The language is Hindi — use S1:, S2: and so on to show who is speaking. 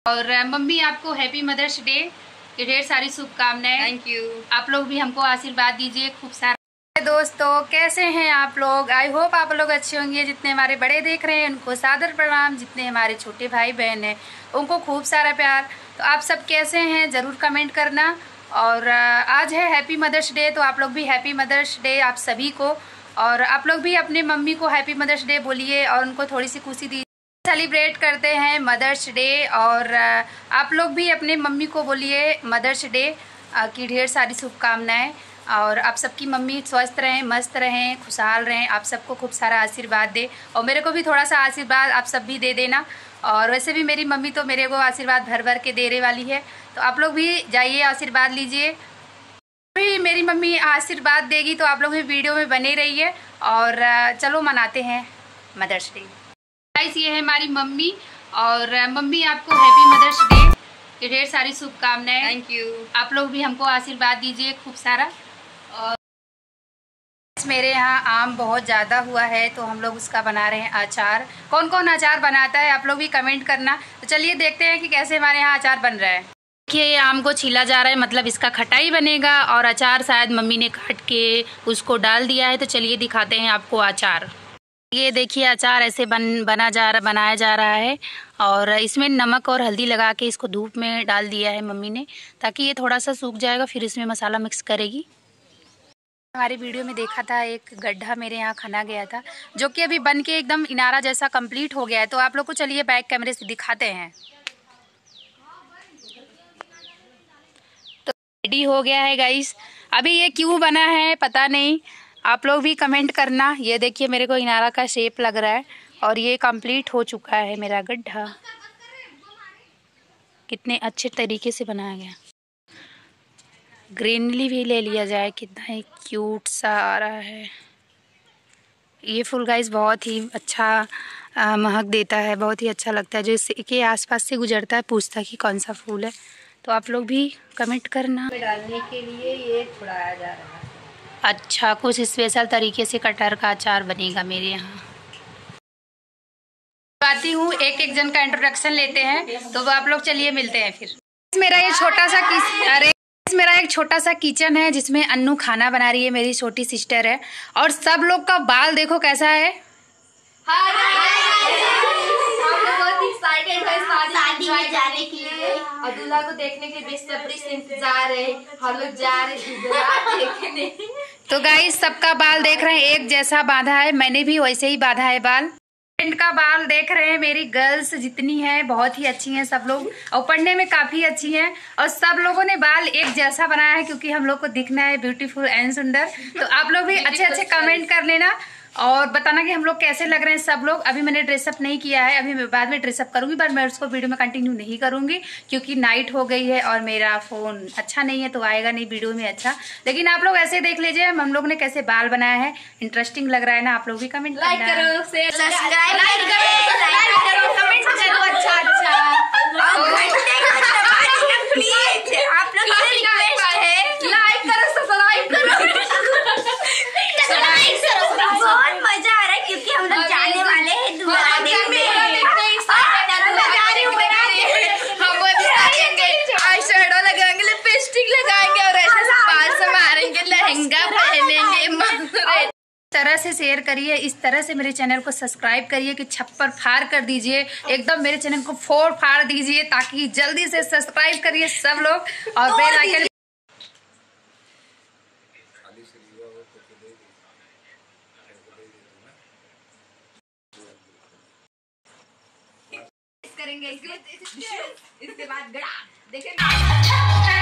S1: और मम्मी आपको हैप्पी मदर्स डे की ढेर सारी शुभकामनाएं।
S2: Thank you.
S1: आप लोग भी हमको आशीर्वाद दीजिए खूब सारा। दोस्तों कैसे हैं आप लोग? आई होप आप लोग अच्छे होंगे। जितने हमारे बड़े देख रहे हैं उनको सादर प्रणाम, जितने हमारे छोटे भाई बहन हैं उनको खूब सारा प्यार। तो आप सब कैसे हैं ज़रूर कमेंट करना। और आज है हैप्पी मदर्स डे, तो आप लोग भी हैप्पी मदर्स डे आप सभी को। और आप लोग भी अपने मम्मी को हैप्पी मदर्स डे बोलिए और उनको थोड़ी सी खुशी दीजिए। सेलिब्रेट करते हैं मदर्स डे और आप लोग भी अपने मम्मी को बोलिए मदर्स डे की ढेर सारी शुभकामनाएं। और आप सबकी मम्मी स्वस्थ रहें, मस्त रहें, खुशहाल रहें, आप सबको खूब सारा आशीर्वाद दे। और मेरे को भी थोड़ा सा आशीर्वाद आप सब भी दे देना। और वैसे भी मेरी मम्मी तो मेरे को आशीर्वाद भर भर के देने वाली है, तो आप लोग भी जाइए आशीर्वाद लीजिए। भी मेरी मम्मी आशीर्वाद देगी तो आप लोग भी वीडियो में बने रहिए। और चलो मनाते हैं मदर्स डे। गाइस ये है हमारी मम्मी, और मम्मी आपको हैप्पी मदर्स डे की ढेर सारी शुभकामनाएं।
S2: Thank you.
S1: आप लोग भी हमको आशीर्वाद दीजिए खूब सारा। और मेरे यहाँ आम बहुत ज़्यादा हुआ है तो हम लोग उसका बना रहे हैं अचार। कौन कौन अचार बनाता है आप लोग भी कमेंट करना। तो चलिए देखते हैं कि कैसे हमारे यहाँ अचार बन रहा है। देखिए ये आम को छीला जा रहा है, मतलब इसका खटाई बनेगा और अचार शायद मम्मी ने काट के उसको डाल दिया है। तो चलिए दिखाते हैं आपको अचार। ये देखिए अचार ऐसे बनाया जा रहा है और इसमें नमक और हल्दी लगा के इसको धूप में डाल दिया है मम्मी ने, ताकि ये थोड़ा सा सूख जाएगा, फिर इसमें मसाला मिक्स करेगी। हमारी वीडियो में देखा था एक गड्ढा मेरे यहाँ खना गया था, जो कि अभी बन के एकदम इनारा जैसा कंप्लीट हो गया है। तो आप लोग को चलिए बैक कैमरे से दिखाते हैं। तो रेडी हो गया है गाइस। अभी ये क्यों बना है पता नहीं, आप लोग भी कमेंट करना। ये देखिए मेरे को इनारा का शेप लग रहा है और ये कंप्लीट हो चुका है मेरा गड्ढा। कितने अच्छे तरीके से बनाया गया। ग्रीनरी भी ले लिया जाए, कितना ही क्यूट सा आ रहा है ये फूल गाइस। बहुत ही अच्छा महक देता है, बहुत ही अच्छा लगता है। जो इसके आसपास से गुजरता है पूछता कि कौन सा फूल है। तो आप लोग भी कमेंट करना।
S2: डालने के लिए ये छुड़ाया जा रहा है।
S1: अच्छा, कुछ स्पेशल तरीके से कटहर का अचार बनेगा मेरे यहाँ। आती हूँ, एक एक जन का इंट्रोडक्शन लेते हैं। तो आप लोग चलिए मिलते हैं फिर। मेरा ये छोटा सा मेरा एक छोटा सा किचन है जिसमें अन्नू खाना बना रही है, मेरी छोटी सिस्टर है। और सब लोग का बाल देखो कैसा है।
S2: बहुत एक्साइटेड है शादी में जाने के लिए और दूल्हा को देखने के लिए बेसब्री से इंतजार है। हम लोग जा रहे हैं दूल्हा देखने।
S1: तो गाइस सबका बाल देख रहे हैं, एक जैसा बांधा है, मैंने भी वैसे ही बांधा है बाल। फ्रेंड का बाल देख रहे हैं, मेरी गर्ल्स जितनी हैं बहुत ही अच्छी हैं सब लोग, और पढ़ने में काफी अच्छी हैं। और सब लोगों ने बाल एक जैसा बनाया है क्योंकि हम लोग को दिखना है ब्यूटीफुल एंड सुंदर। तो आप लोग भी अच्छे अच्छे कमेंट कर लेना और बताना कि हम लोग कैसे लग रहे हैं सब लोग। अभी मैंने ड्रेसअप नहीं किया है, अभी मैं बाद में ड्रेसअप करूंगी, पर मैं उसको वीडियो में कंटिन्यू नहीं करूंगी क्योंकि नाइट हो गई है और मेरा फोन अच्छा नहीं है तो आएगा नहीं वीडियो में अच्छा। लेकिन आप लोग ऐसे देख लीजिए हम लोग ने कैसे बाल बनाया है, इंटरेस्टिंग लग रहा है ना। आप लोग भी कमेंट
S2: लाइक करो, शेयर सब्सक्राइब करो, कमेंट करो अच्छा अच्छा। प्लीज आप लोग से रिक्वेस्ट है लाइक करो, सब्सक्राइब करो। बहुत मजा आ रहा है क्योंकि हम लोग जाने वाले हैं दूल्हा देखने। आई शेडो लगाएंगे, लिपस्टिक लगाएंगे और ऐसे बाल संवारेंगे, लहंगा पहनेंगे।
S1: इस तरह से शेयर करिए, इस तरह से मेरे चैनल को सब्सक्राइब करिए कि छप्पर फाड़ कर दीजिए, एकदम मेरे चैनल को फोड़ फाड़ दीजिए ताकि जल्दी से सब्सक्राइब करिए सब लोग और बेल आइकन
S2: करेंगे। इसके बाद देखेंगे।